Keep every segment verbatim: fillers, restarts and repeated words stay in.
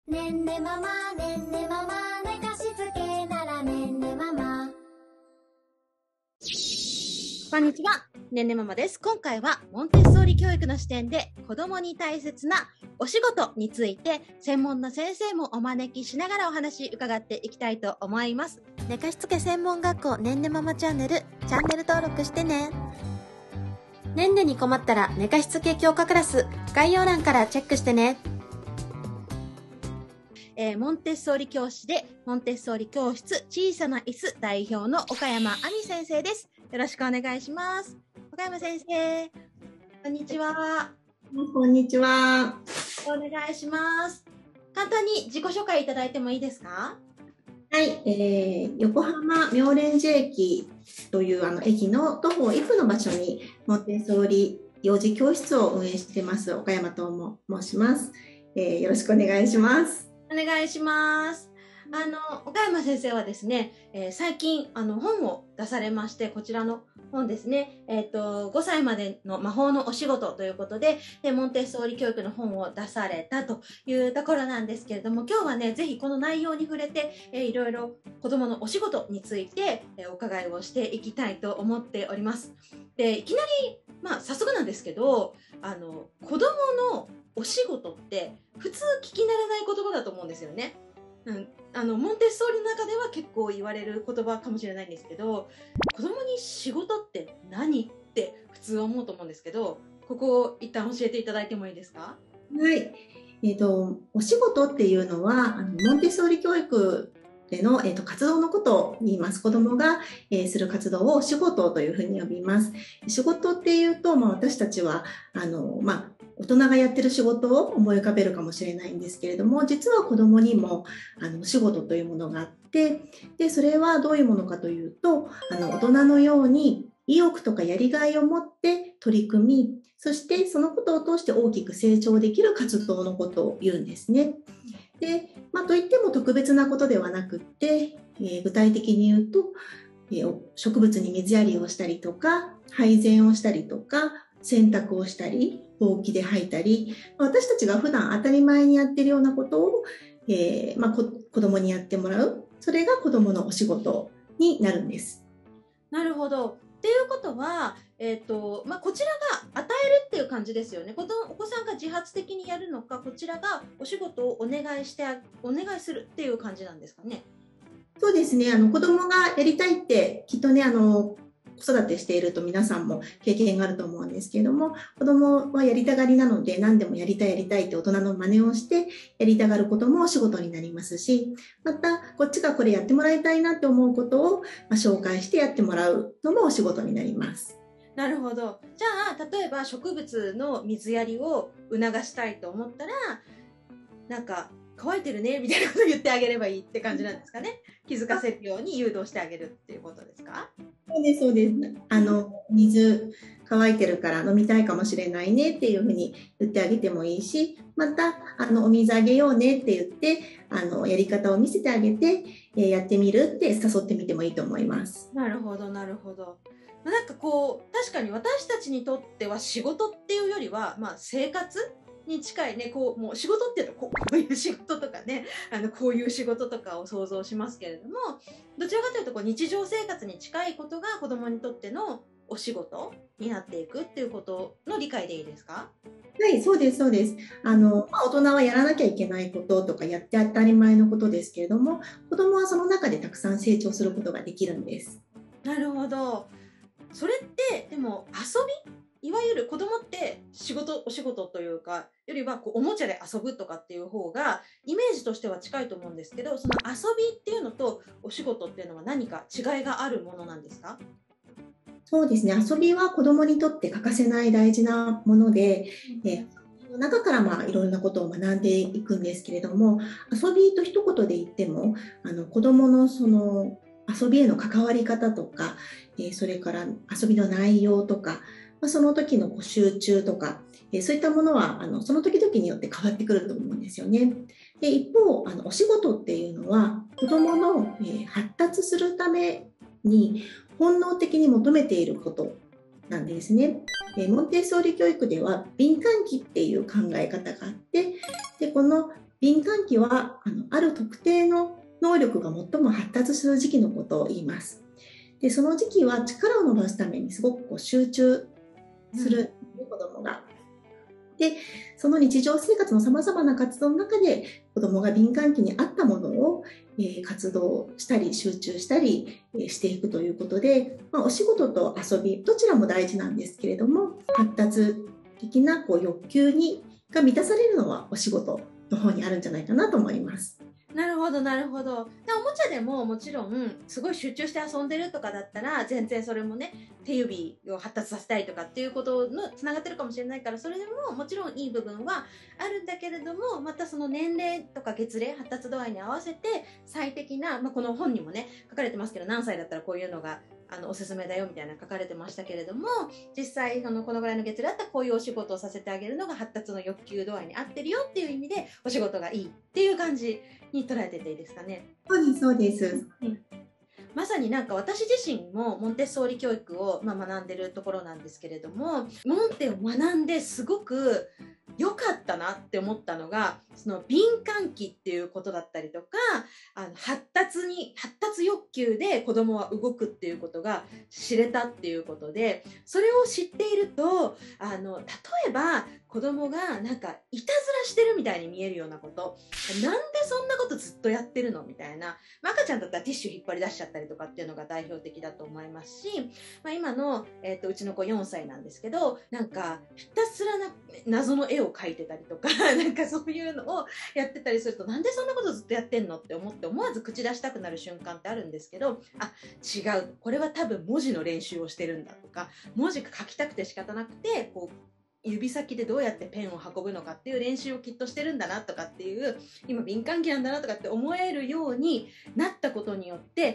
ねんねママねんねママ寝かしつけならねんねママ。 こんにちは、ねんねママです。今回はモンテッソーリ教育の視点で子供に大切なお仕事について専門の先生もお招きしながらお話伺っていきたいと思います。 寝かしつけ専門学校ねんねママチャンネル、チャンネル登録してね。ねんねに困ったら寝かしつけ強化クラス、概要欄からチェックしてね。 えー、モンテッソーリ教師でモンテッソーリ教室小さな椅子代表の岡山亜美先生です。よろしくお願いします。岡山先生、こんにちは。 こんにちは。 お願いします。簡単に自己紹介いただいてもいいですか？ はい、えー、横浜妙蓮寺駅というあの駅の徒歩いっぷんの場所にモンテッソーリ幼児教室を運営しています岡山とも申します、えー。よろしくお願いします。 お願いします。あの岡山先生はですね、えー、最近あの本を出されまして、こちらの本ですね、えっとごさいまでの魔法のお仕事ということで、でモンテッソーリ教育の本を出されたというところなんですけれども、今日はねぜひこの内容に触れて、えー、いろいろ子どものお仕事について、えー、お伺いをしていきたいと思っております。でいきなり、まあ、早速なんですけど、あの子どものお仕事って普通聞き慣れない言葉だと思うんですよね。うん、あのモンテッソーリの中では結構言われる言葉かもしれないんですけど、子供に仕事って何って普通思うと思うんですけど、ここを一旦教えていただいてもいいですか？ はい、えーと、お仕事っていうのはあのモンテッソーリ教育での、えーと、活動のことを言います。子どもが、えー、する活動を仕事というふうに呼びます。仕事っていうと、まあ、私たちはあの、まあ大人がやってる仕事を思い浮かべるかもしれないんですけれども、実は子どもにもあの仕事というものがあって、でそれはどういうものかというと、あの大人のように意欲とかやりがいを持って取り組み、そしてそのことを通して大きく成長できる活動のことを言うんですね。で、まあ、といっても特別なことではなくって、えー、具体的に言うと、えー、植物に水やりをしたりとか、配膳をしたりとか、洗濯をしたり、ほうきで吐いたり、私たちが普段当たり前にやっているようなことを、えーまあ、こ子供にやってもらう。それが子供のお仕事になるんです。 なるほど。っていうことは、えーとまあ、こちらが与えるっていう感じですよね。お子さんが自発的にやるのか、こちらがお仕事をお願いしてお願いするっていう感じなんですかね。 そうですね。あの子供がやりたいってきっとね、あの子育てしていると皆さんも経験があると思うんですけれども、子供はやりたがりなので何でもやりたいやりたいって大人の真似をしてやりたがることもお仕事になりますし、またこっちがこれやってもらいたいなって思うことを、まあ、紹介してやってもらうのもお仕事になります。 なるほど。じゃあ例えば植物の水やりを促したいと思ったら、なんか乾いてるねみたいなことを言ってあげればいいって感じなんですかね。気づかせるように誘導してあげるっていうことですか？ そうですそうです。あの水乾いてるから飲みたいかもしれないねっていうふうに言ってあげてもいいし、またあのお水あげようねって言ってあのやり方を見せてあげて、えー、やってみるって誘ってみてもいいと思います。 なるほどなるほど。なんかこう確かに私たちにとっては仕事っていうよりは、まあ、生活に近いね、こうもう仕事っていうとこう、こういう仕事とかね、あのこういう仕事とかを想像しますけれども、どちらかというとこう日常生活に近いことが子どもにとってのお仕事になっていくっていうことの理解でいいですか？ はい、そうですそうです。あの、まあ、大人はやらなきゃいけないこととかやって当たり前のことですけれども、子どもはその中でたくさん成長することができるんです。 なるほど。それってでも遊び、いわゆる子供って仕事お仕事というかよりはこうおもちゃで遊ぶとかっていう方がイメージとしては近いと思うんですけど、その遊びっていうのとお仕事っていうのは何か違いがあるものなんですか？ そうですね。遊びは子どもにとって欠かせない大事なもので、うん、え中からまあいろんなことを学んでいくんですけれども、遊びと一言で言ってもあの子どものその遊びへの関わり方とか、えそれから遊びの内容とか、その時の集中とか、そういったものはあのその時々によって変わってくると思うんですよね。で一方あのお仕事っていうのは子どもの、えー、発達するために本能的に求めていることなんですね。モンテッソーリ教育では敏感期っていう考え方があって、でこの敏感期はあのある特定の能力が最も発達する時期のことを言います。でその時期は力を伸ばすためにすごくこう集中する、うん、子どもがでその日常生活のさまざまな活動の中で子どもが敏感期に合ったものを、えー、活動したり集中したり、えー、していくということで、まあ、お仕事と遊びどちらも大事なんですけれども、発達的なこう欲求にが満たされるのはお仕事の方にあるんじゃないかなと思います。 なるほどなるほど。でおもちゃでももちろんすごい集中して遊んでるとかだったら全然それもね手指を発達させたいとかっていうことのつながってるかもしれないから、それでももちろんいい部分はあるんだけれども、またその年齢とか月齢発達度合いに合わせて最適な、まあ、この本にもね書かれてますけど、何歳だったらこういうのがあのおすすめだよみたいな書かれてましたけれども、実際あのこのぐらいの月齢だったらこういうお仕事をさせてあげるのが発達の欲求度合いに合ってるよっていう意味でお仕事がいいっていう感じに捉えてていいですかね。 そうですそうです、 うん、まさになんか私自身もモンテッソーリ教育を、まあ、学んでるところなんですけれども、モンテを学んですごく良かったなって思ったのが、その敏感期っていうことだったりとか、あの発達に発達欲求で子供は動くっていうことが知れたっていうことで、それを知っていると、あの例えば子供がなんかいたずらしてるみたいに見えるようなこと、なんでそんなことずっとやってるのみたいな、まあ、赤ちゃんだったらティッシュ引っ張り出しちゃったりとかっていうのが代表的だと思いますし、まあ、今の、えーと、うちの子よんさいなんですけど、なんかひたすらな謎の絵を描いてたりとかなんかそういうのをやってたりすると、なんでそんなことずっとやってんのって思って思わず口出したくなる瞬間ってあるんですけど、あ、違う、これは多分文字の練習をしてるんだとか、文字が書きたくて仕方なくてこう指先でどうやってペンを運ぶのかっていう練習をきっとしてるんだなとかっていう、今敏感期なんだなとかって思えるようになったことによって、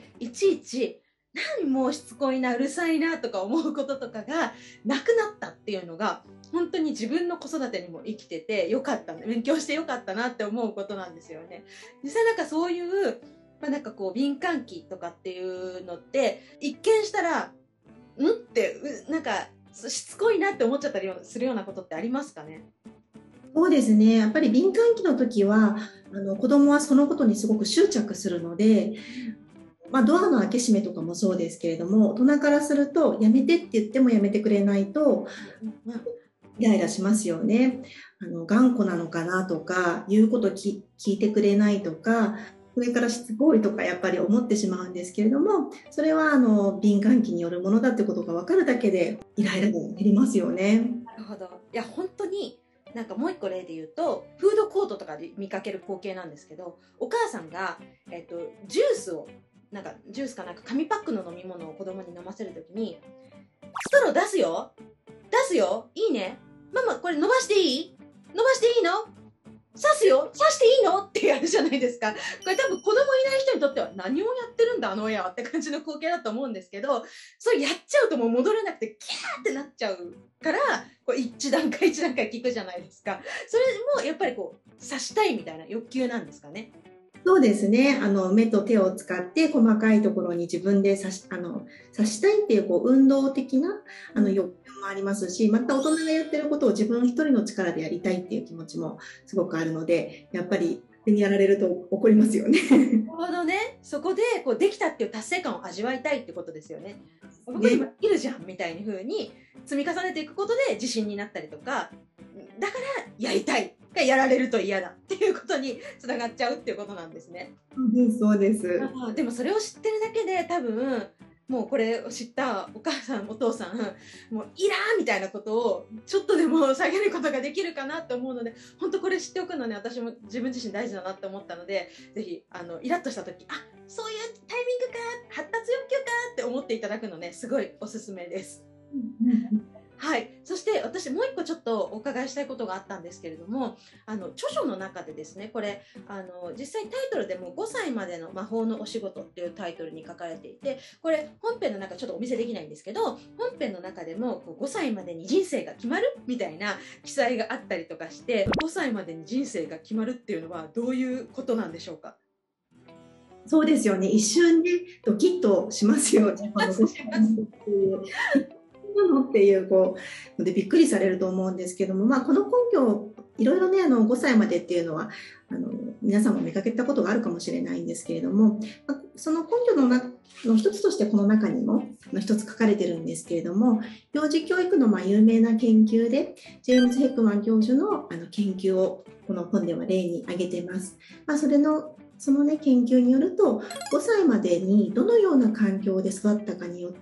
いちいち何もうしつこいなうるさいなとか思うこととかがなくなったっていうのが、本当に自分の子育てにも生きててよかった、勉強してよかったなって思うことなんですよね。実際なんかそういう、まあ、なんかこう敏感期とかっていうのって一見したらんってなんかしつこいなって思っちゃったりするようなことってありますかね。 そうですね、やっぱり敏感期の時はあの子供はそのことにすごく執着するので、まあ、ドアの開け閉めとかもそうですけれども、大人からするとやめてって言ってもやめてくれないとイライラしますよね。あの頑固なのかなとか、言うことき聞いてくれないとか、上からしつこいとかやっぱり思ってしまうんですけれども、それはあの敏感期によるものだってことが分かるだけでイライラが減りますよね。 なるほど。いや本当になんかもう一個例で言うと、フードコートとかで見かける光景なんですけど、お母さんが、えっと、ジュースをなんかジュースかなんか紙パックの飲み物を子供に飲ませるときに、ストロー出すよ出すよいいねママこれ伸ばしていい伸ばしていいの刺すよ刺していいのってやるじゃないですか。これ多分子供いない人にとっては何をやってるんだあの親はって感じの光景だと思うんですけど、それやっちゃうともう戻れなくてキャーってなっちゃうから、こう一段階一段階聞くじゃないですか。それもやっぱりこう刺したいみたいな欲求なんですかね。 そうですね、あの目と手を使って細かいところに自分で刺し、あの刺したいっていう、こう運動的なあの欲求もありますし、また大人がやってることを自分一人の力でやりたいっていう気持ちもすごくあるので、やっぱり手にやられると怒りますよね。なるほどね。そこでこうできたっていう達成感を味わいたいってことですよね。僕今いるじゃんみたいな風に積み重ねていくことで自信になったりとか、だからやりたいがやられると嫌だっていうことにつながっちゃうっていうことなんですね。 そうです。 あ、でもそれを知ってるだけで多分もうこれを知ったお母さんお父さんもうイラーみたいなことをちょっとでも下げることができるかなと思うので、本当これ知っておくのね、私も自分自身大事だなって思ったので、ぜひあのイラッとした時、あ、そういうタイミングか発達欲求かって思っていただくのね、すごいおすすめです。はい、そして私もう一個ちょっとお伺いしたいことがあったんですけれども、あの著書の中でですね、これあの実際タイトルでもごさいまでの魔法のお仕事っていうタイトルに書かれていて、これ本編の中ちょっとお見せできないんですけど、本編の中でもこうごさいまでに人生が決まるみたいな記載があったりとかして、ごさいまでに人生が決まるっていうのはどういうことなんでしょうか。 そうですよね、一瞬でドキッとしますよね。 なのっていう、こう、のでびっくりされると思うんですけども、まあ、この根拠、いろいろね、あの、ごさいまでっていうのは、あの、皆さんも見かけたことがあるかもしれないんですけれども、まあ、その根拠のなの一つとしてこの中にもあの一つ書かれてるんですけれども、幼児教育のまあ有名な研究で、ジェームズ・ヘックマン教授のあの研究をこの本では例に挙げています。まあ、それのそのね、研究によると、ごさいまでにどのような環境で育ったかによって、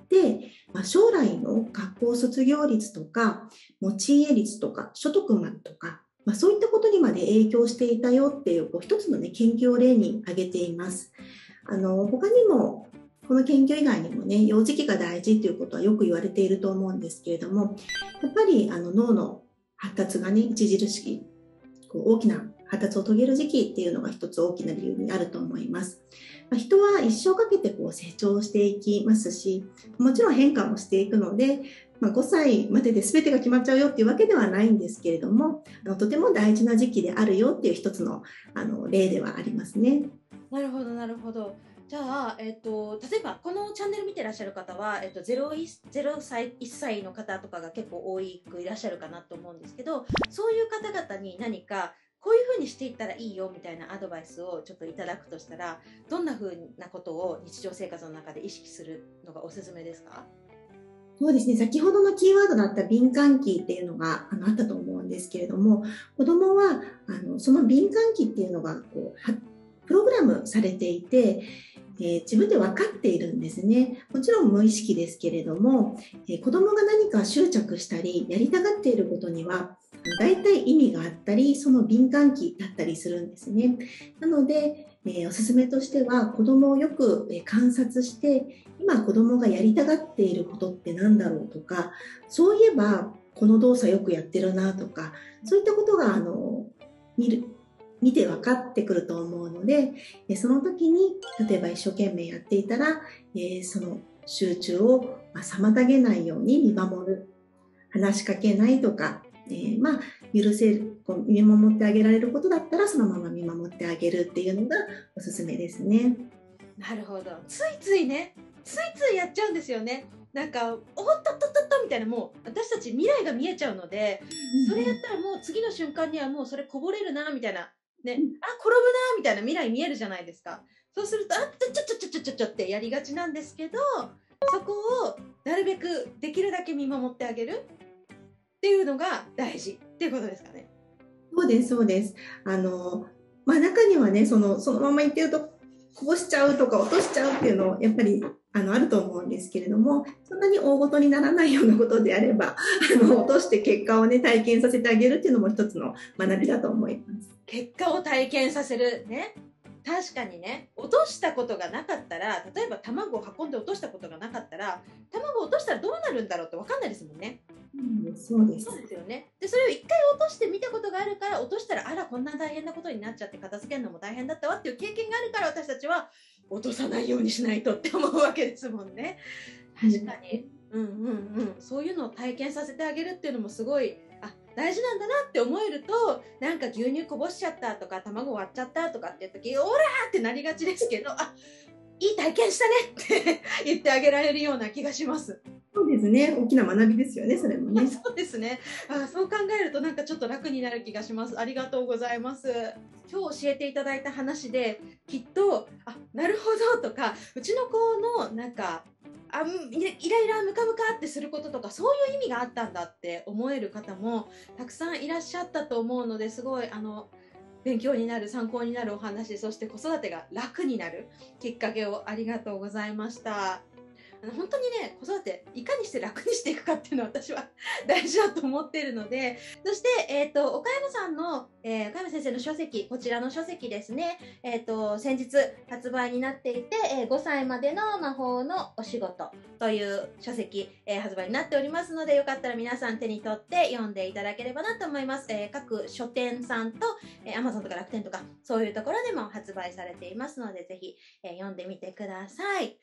まあ、将来の学校卒業率とか、持ち家率とか、所得まとか、まあ、そういったことにまで影響していたよっていう、こう一つのね、研究を例に挙げています。あの、他にも、この研究以外にもね、幼児期が大事ということはよく言われていると思うんですけれども、やっぱりあの脳の発達がね、著しき、こう大きな発達を遂げる時期っていうのが一つ大きな理由にあると思います。まあ、人は一生かけてこう成長していきますし、もちろん変化もしていくので、まあ、ごさいまでで全てが決まっちゃうよっていうわけではないんですけれども、あのとても大事な時期であるよっていう一つの、あの例ではありますね。 なるほどなるほど。じゃあ、えっと、例えばこのチャンネル見てらっしゃる方は、えっと、ゼロさい、いっさいの方とかが結構多いくいらっしゃるかなと思うんですけど、そういう方々に何かこういうふうにしていったらいいよみたいなアドバイスをちょっといただくとしたら、どんなふうなことを日常生活の中で意識するのがおすすめですか？ そうですね。先ほどのキーワードだった敏感期っていうのがあのあったと思うんですけれども、子供はあのその敏感期っていうのがこうはプログラムされていて、えー自分で分かっているんですね。もちろん無意識ですけれども、えー子供が何か執着したりやりたがっていることには大体意味があったり、その敏感期だったりするんですね。なので、えーおすすめとしては子供をよくえー観察して、今子供がやりたがっていることって何だろうとか、そういえばこの動作よくやってるなとか、そういったことがあの見る見て分かってくると思うので、えその時に例えば一生懸命やっていたら、えーその集中をまあ妨げないように見守る、話しかけないとか、えーまあ許せる、こう見守ってあげられることだったらそのまま見守ってあげるっていうのがおすすめですね。 なるほど。ついついね、ついついやっちゃうんですよね。なんか、おっとっとっとっとみたいな、もう私たち未来が見えちゃうので、それやったらもう次の瞬間にはもうそれこぼれるな、みたいな。ね、あ、転ぶな、みたいな未来見えるじゃないですか。そうすると、あ、ちょちょちょちょちょちょちょってやりがちなんですけど、そこをなるべくできるだけ見守ってあげるっていうのが大事っていうことですかね。 そうです、そうです。あの、まあ、中にはね、その、そのまま言ってると、こぼしちゃうとか落としちゃうっていうの、やっぱり、あの、あると思うんですけれども、そんなに大ごとにならないようなことであれば、あの、落として結果をね、体験させてあげるっていうのも一つの学びだと思います。 結果を体験させるね。確かにね、落としたことがなかったら、例えば卵を運んで落としたことがなかったら、卵を落としたらどうなるんだろうって分かんないですもんね。 うん、そうです。 そうですよね。で、それを一回落として見たことがあるから、落としたら、あら、こんな大変なことになっちゃって片付けるのも大変だったわっていう経験があるから、私たちは落とさないようにしないとって思うわけですもんね。確かに。うんうんうん。そういうのを体験させてあげるっていうのもすごい、あ、大事なんだなって思えると、なんか牛乳こぼしちゃったとか、卵割っちゃったとかっていう時、オラーってなりがちですけど、あ、いい体験したねって言ってあげられるような気がします。 そうですね。大きな学びですよね、それもね。 そうですね。あ、そう考えるとなんかちょっと楽になる気がします。ありがとうございます。今日教えていただいた話で、きっと、あ、なるほどとか、うちの子のなんか、あ、イライラムカムカってすることとか、そういう意味があったんだって思える方もたくさんいらっしゃったと思うので、すごいあの勉強になる、参考になるお話、そして子育てが楽になるきっかけをありがとうございました。あの本当にね、子育ていかにして楽にしていくかっていうのは私は大事だと思っているので、そして、えっと、岡山さんの、えー、岡山先生の書籍、こちらの書籍ですね、えっと、先日発売になっていて、えー、ごさいまでの魔法のお仕事という書籍、えー、発売になっておりますので、よかったら皆さん手に取って読んでいただければなと思います。えー、各書店さんと、えー、Amazon とか楽天とか、そういうところでも発売されていますので、ぜひ、えー、読んでみてください。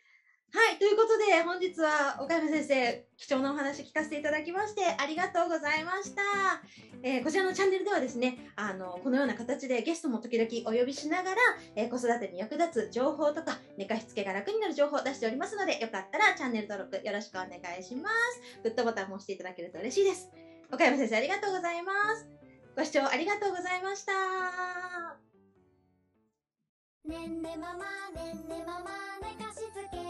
はい、ということで本日は岡山先生貴重なお話聞かせていただきましてありがとうございました。えー、こちらのチャンネルではですね、あのこのような形でゲストも時々お呼びしながら、えー、子育てに役立つ情報とか寝かしつけが楽になる情報を出しておりますので、よかったらチャンネル登録よろしくお願いします。グッドボタンも押していただけると嬉しいです。岡山先生ありがとうございます。ご視聴ありがとうございました。 ねんねママねんねママ寝かしつけ